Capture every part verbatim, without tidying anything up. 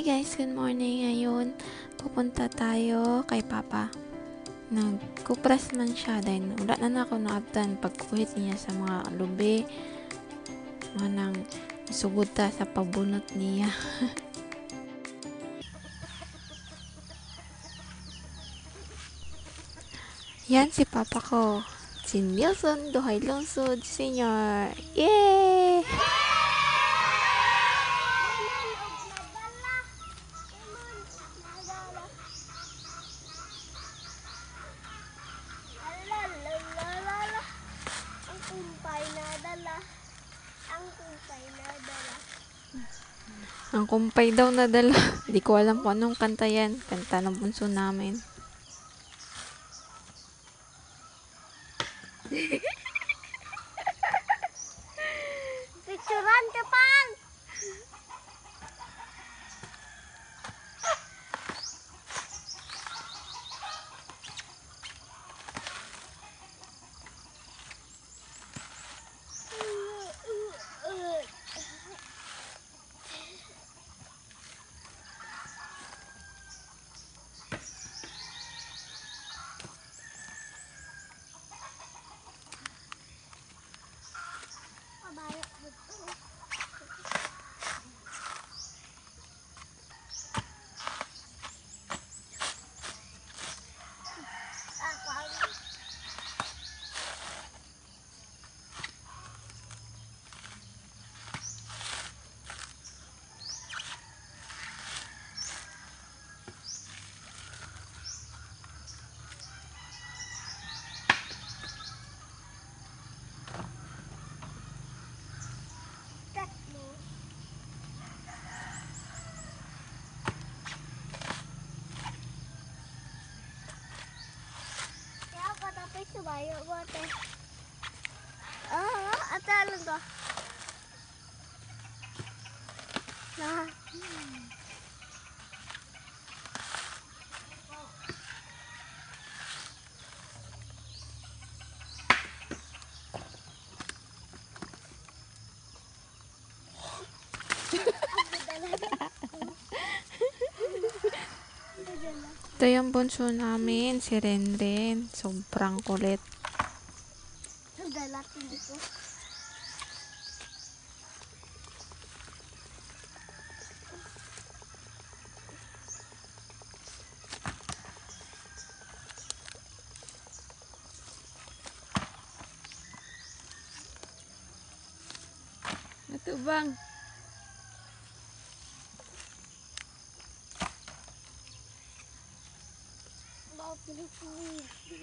guys, good morning. Ngayon, pupunta tayo kay Papa. Nagkupras man siya dahil wala na na ako naabdan pagkuhit niya sa mga lubi. Mga nang sugod ta sa pabunot niya. Yan si Papa ko. Si Nilson Duhay Lungsod Senior. Yay! Ang kumpay daw nadala. Di ko alam kung anong kanta yan. Kanta ng bunso namin. Picturean ka pang! Subayo bote. Ah, atalon ko. Nah. Ito yung bunso namin, si Renren. Sobrang kulit. Dalat dito. Ito bang? Mau pilih-pilih.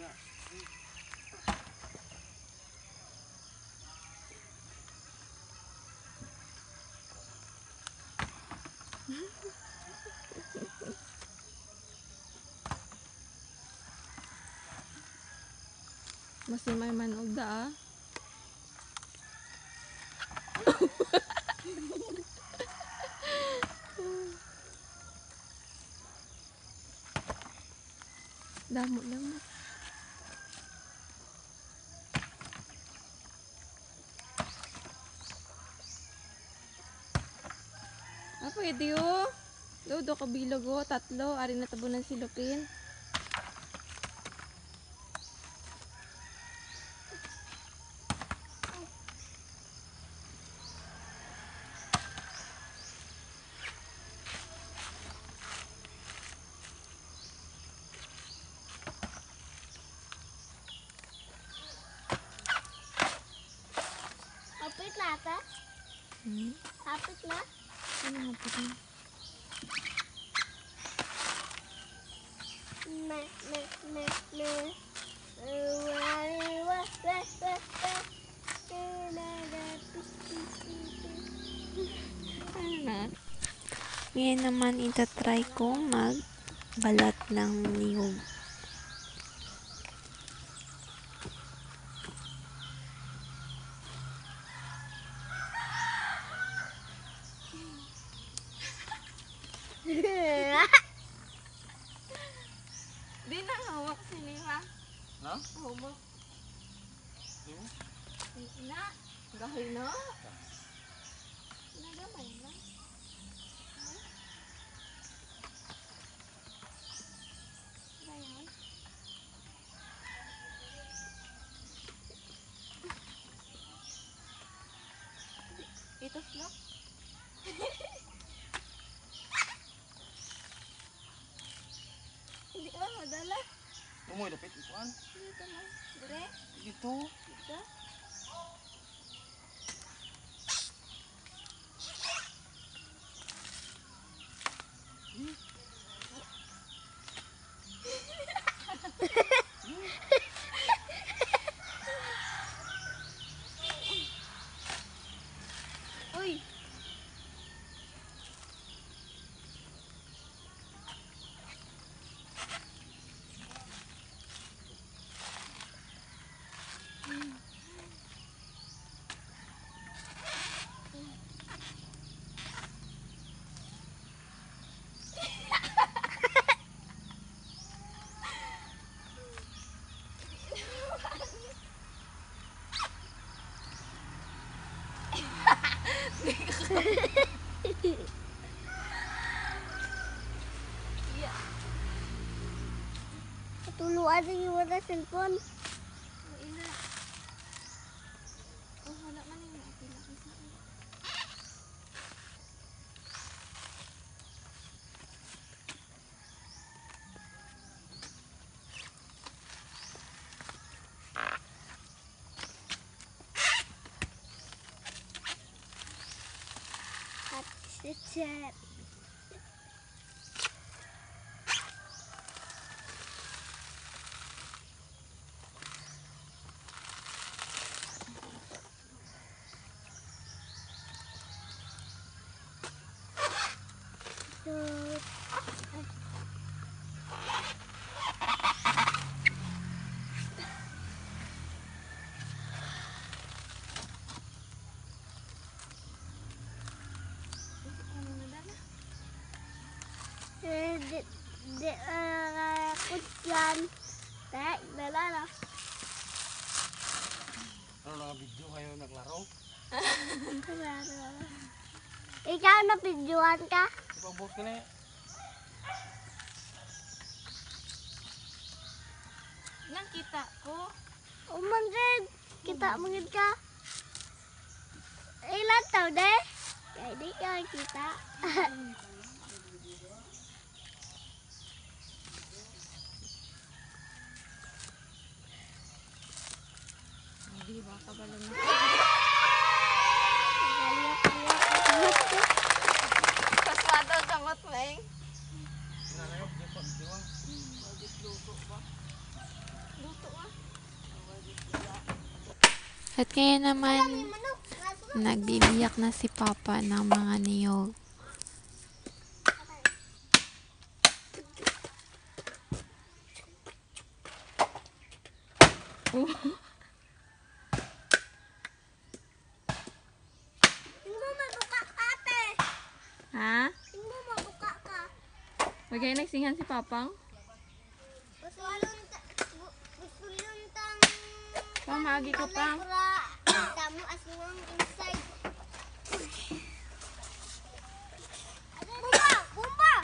Masih may manood da ah. Damo-damo. Ah, pwede oh. Dodo kabilog oh. Tatlo. Ari na tabunan si Lupin. Hapit na ata? Hmm? Hapit na? Ano hapit na? Me, me, me, me. Wari, wa, wa, wa, wa. Ano na? Ngayon naman itatry kong magbalat ng niyog. Di na hawak si Lima. No? Hawak. Hmm? Hindi na. Dahil na. Nagamay na. Tumoy dapat ikuan. Dito mo. Dire. Dito. Dito. Uy. Tuluan sa iyo na cellphone. Ina. Oh, wala man yung nakapila kasi. At sit. So, Ano na dala? eh, di, di, uh, kutyan. Tak, dala na. Ano na video kayo naglaro? Ikaw na videoan ka? Ipabot ka na. Nang kita ko. Uman rin. Kita mungkin ka. Ilan tau deh? Jadi ka kita. Hindi ba kabalo na? Paswado sa matweng. Nanayok, di pa, di ba? Luto ba? Luto ah. At kaya naman, nagbibiyak na si Papa ng mga niyog. Tingmo mabuka ka ate. Ha? Tingmo mabuka ka. Magay nagsingan si Papang? Gusulun ta. Gusulun tang. Pamagi ko pa. Kamu aswang inside. Bumba! Bumba!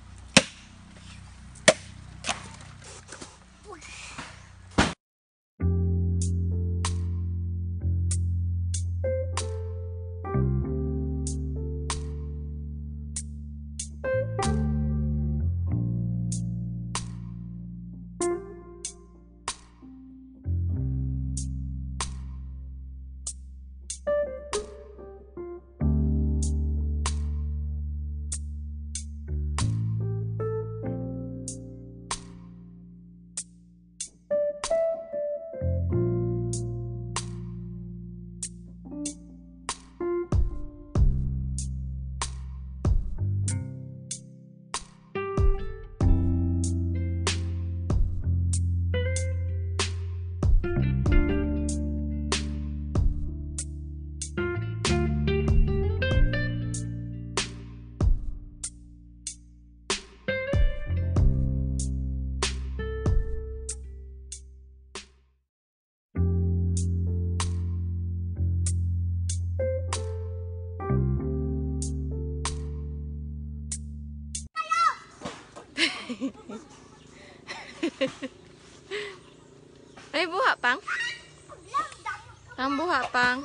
Ay, buha pang. Ang buha pang.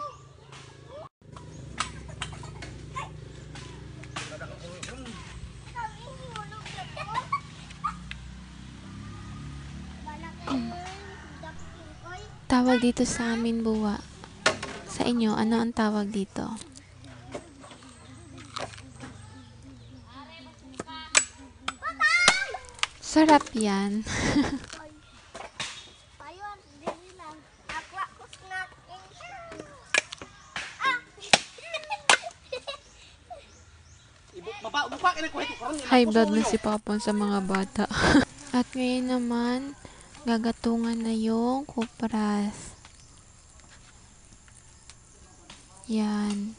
Balak Tawag dito sa amin buwa. Sa inyo, ano ang tawag dito? Sarap yan. Ayun, dili lang. Ako ako snacking. Ah! Ibu, bapa, buka ka na ko ito. Karon High blood na si Papon sa mga bata. At ngayon naman, gagatungan na yung kopras. Yan.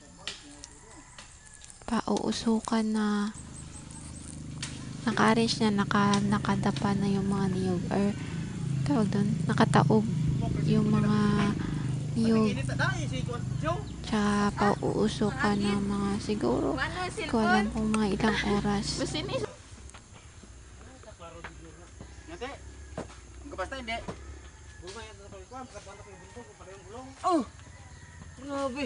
Pauusukan na. Naka-arrange na, naka, nakadapa na yung mga niyog. Or, tawag doon, nakataob yung mga niyog. Init sa dai si Kuan Joe. Tsaka pauusukan na mga siguro. Hindi ko alam kung mga ilang oras. Ngate. Ang basta hindi. Buka yan sa pagkuan, pagkabanta ko yung bundok ko para yung gulong. Oh. Grabe.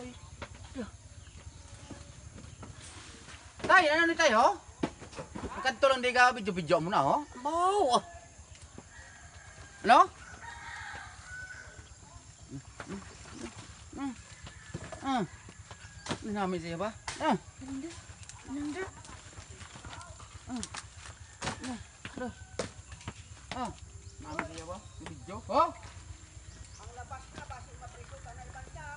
Tay, ano ni tayo? Ang kanto lang di ka video-video mo na, oh. Wow. Ano? Hmm. Ah. Ini namin siya ba? Ah. Nanda. Nanda. Ah. Ah. Aduh. Ah. Namin siya ba? Video. Oh. Ang labas na basi mapriso ka na ibang siya.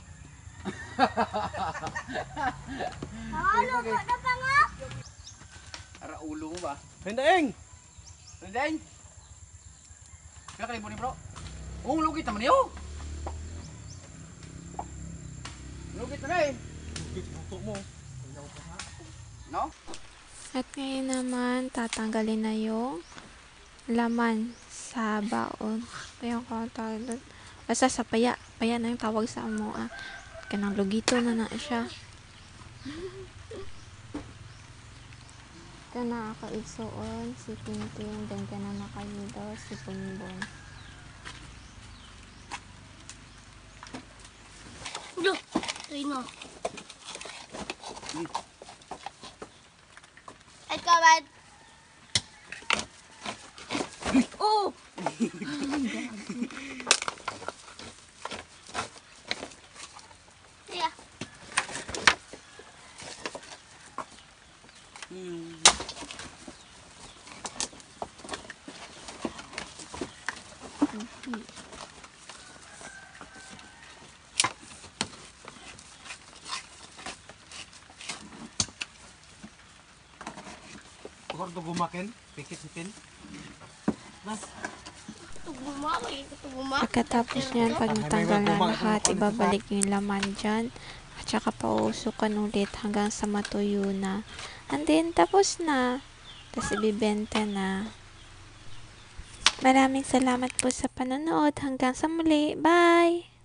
Halo, kok na pa nga? Ara ulo mo ba? Rendaeng. Rendaeng. Kaya kalimpo ni bro. Oh, lugit naman niyo. Lugit na eh. Lugit puto mo. No? At ngayon naman, tatanggalin na yung laman sa baon. Ayun ko ang tawag doon. Basta sa paya. Paya na yung tawag sa amo. Ah. Kanang lugito na na siya. Kana ako igsuon si Tintin. Dan ka na nakahido si Punbon. Duh, Rino. Ay, kawan. Oh! Yeah. Hmm. Gordo gumakin, pikit sitin. Mas Bumaki, bumaki. Pagkatapos niyan, pag natanggal na lahat, ibabalik yung laman dyan. At saka pausukan ulit hanggang sa matuyo na. And then, tapos na. Tapos ibibenta na. Maraming salamat po sa panonood. Hanggang sa muli. Bye!